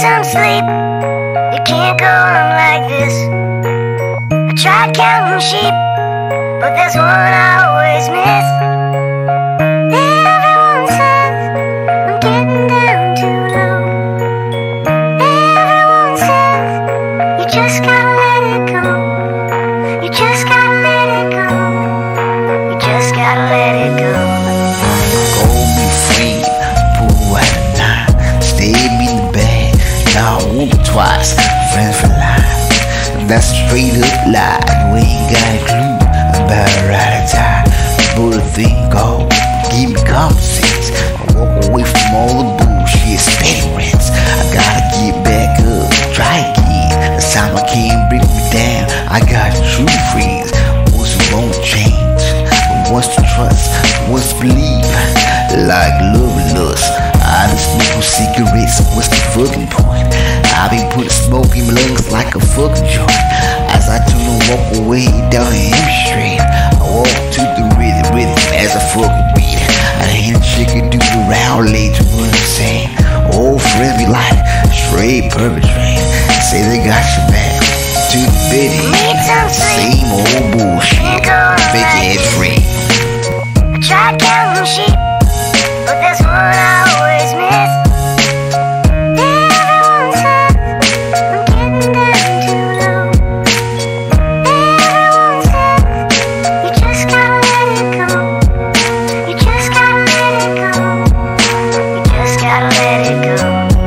some sleep. You can't go on like this. I tried counting sheep, but there's one I always miss. Everyone says I'm getting down too low. Everyone says you just gotta let it go. You just gotta let it go. You just gotta let it go. Go be free, pull out a nine, stab me in the back, now whoop twice, friends for life. That's straight up lie, you ain't got a clue about right or die. But the thing go, give me common sense. I walk away from all the bullshit, steady rents. I gotta get back up, try again. This time I can't bring me down. I got true friends, ones who won't change, but wants to trust, wants to believe. Like love and lust, I done smoke cigarettes, what's the fucking point? I been putting smoke in my lungs like a fucking joint. As I turn and walk away down the M Street, I walk to the rhythm as I fucking beat. I hear the chicken do the round leg to what I'm saying. Old friends be like, straight perpetrate. Say they got your back, to the bed in. Same old bullshit, fake ass friend. I tried counting sheep, but there's one I always miss. Everyone says I'm getting down too low. Everyone says you just gotta let it go. You just gotta let it go. You just gotta let it go.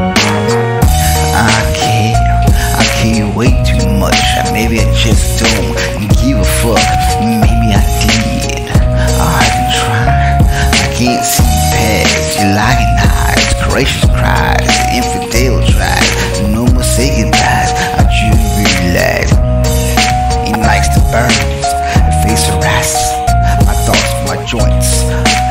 I can't wait too much. Maybe I just don't give a fuck. Maybe I did. I've been trying. I can't see past your lying eyes, gracious cries, infidel tries. No more say goodbyes. I just realized he likes to burn his face harass my thoughts, my joints.